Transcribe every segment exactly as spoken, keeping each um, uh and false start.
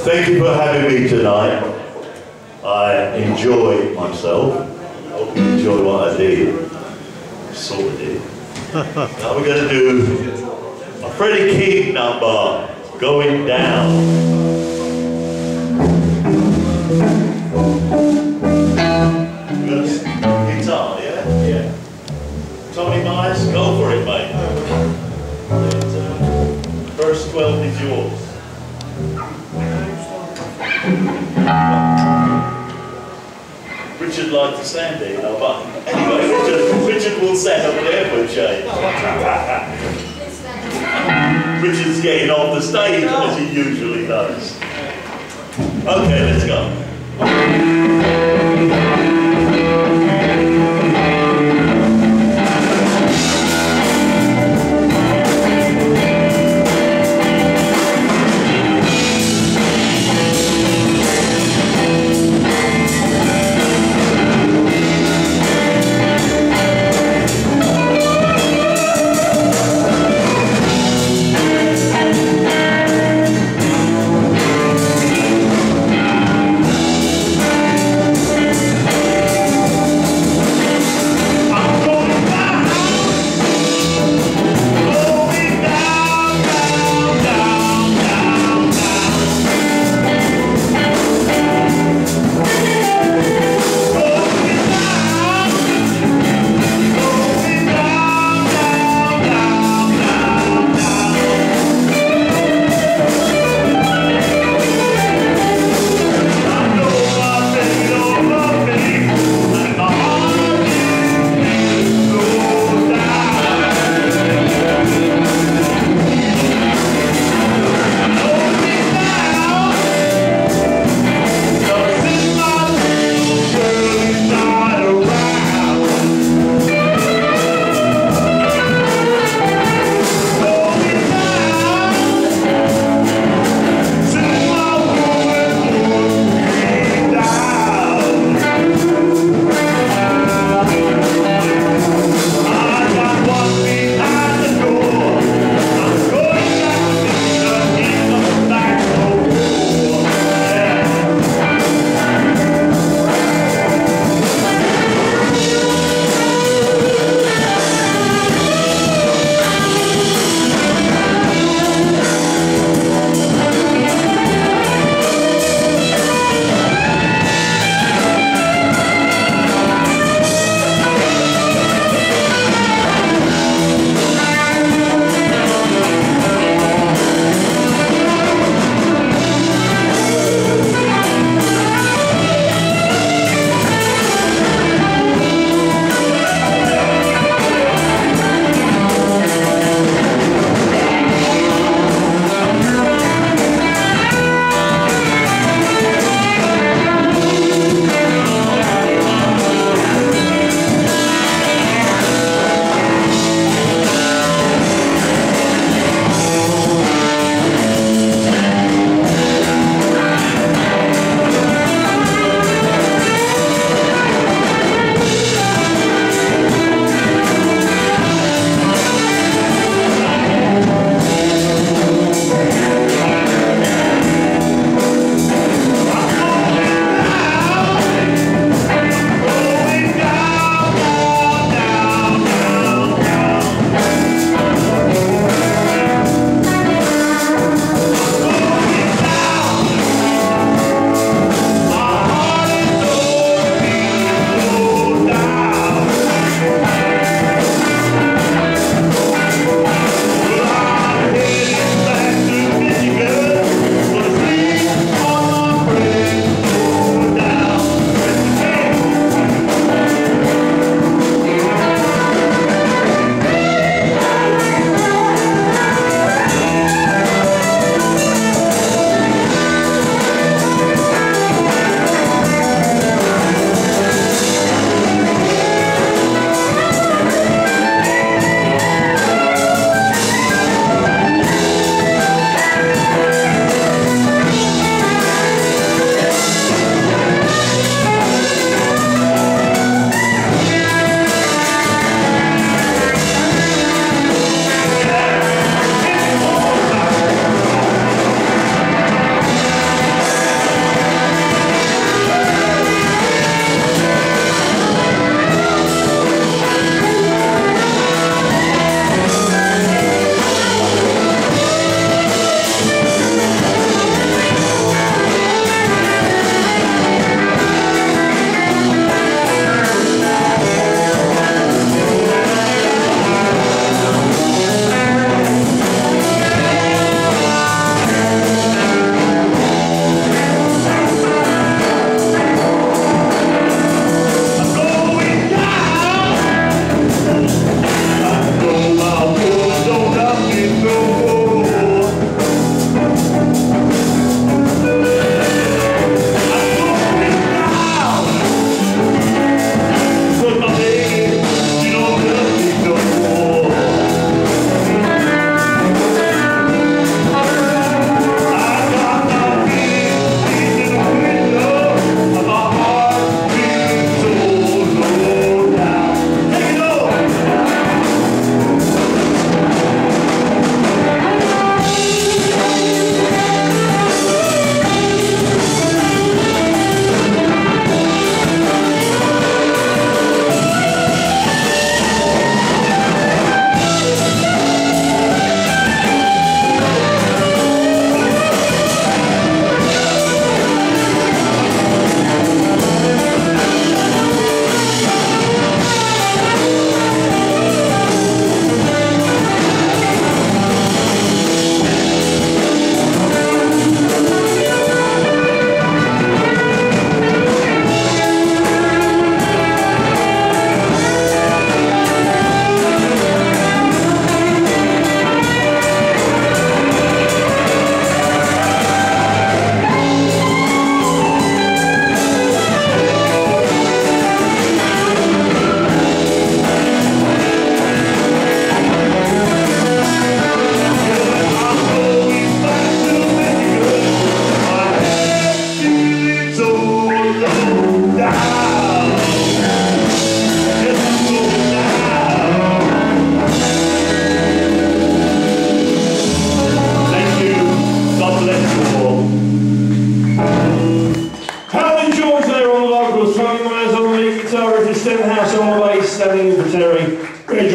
Thank you for having me tonight. I enjoy myself. I hope you enjoy what I did. Sort of did. Now we're going to do a Freddie King number, Going Down. Guitar, yeah? Yeah. Tony Myers, go for it, mate. And, uh, first twelve is yours. Richard liked to stand there, you know, but anyway, Richard, Richard will stand up there for a change. Richard's getting off the stage as he usually does. Okay, let's go.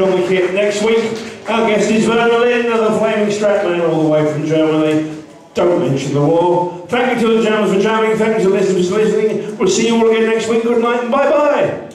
on the kit. Next week, our guest is Werner Lindner, the Flaming Stratman, all the way from Germany. Don't mention the war. Thank you to the jammers for jamming. Thank you to the listeners for listening. We'll see you all again next week. Good night and bye-bye.